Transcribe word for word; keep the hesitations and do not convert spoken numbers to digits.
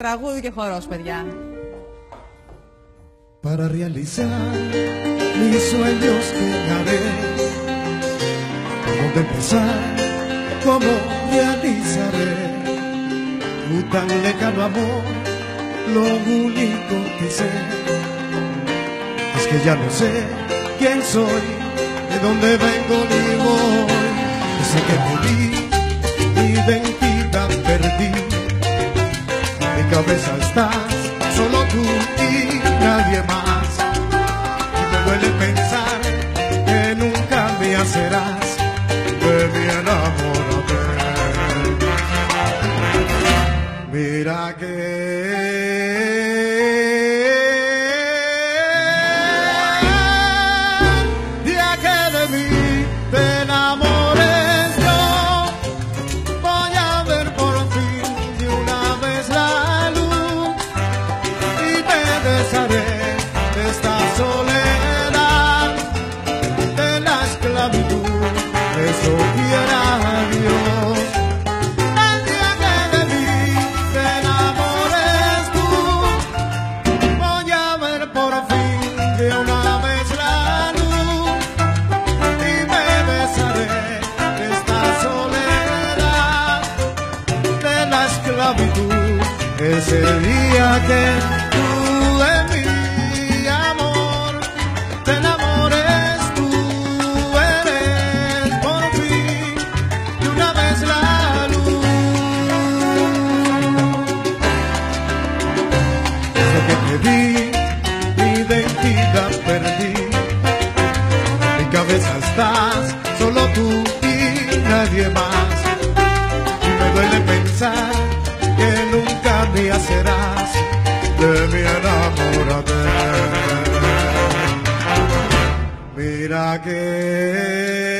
Τραγούδι και χορός, παιδιά. Para realizar mis sueños llegaré. ¿Dónde empezar? ¿Cómo realizaré? Tu tan lejano amor, lo único que sé es que ya no sé quién soy, de dónde vengo ni voy. Desde que te vi, mi identidad perdí. En mi cabeza estás, solo tú y nadie más. Y me duele pensar que nunca me hacerás de mi enamorate. Mira que día que de mí te enamores yo, voy a ver por fin de una vez la luz y te desharé de esta soledad, de la esclavitud, eso quiera Dios. El día que de mí te enamores tú, voy a ver por fin de una vez la luz y me besaré de esta soledad, de la esclavitud, ese día que tú de mi amor te enamores, tú eres por fin de una vez la luz. Desde que te vi, mi identidad perdí. En mi cabeza estás, solo tú y nadie más. Y me duele pensar que nunca me hacerás de mi enamorate. Mira que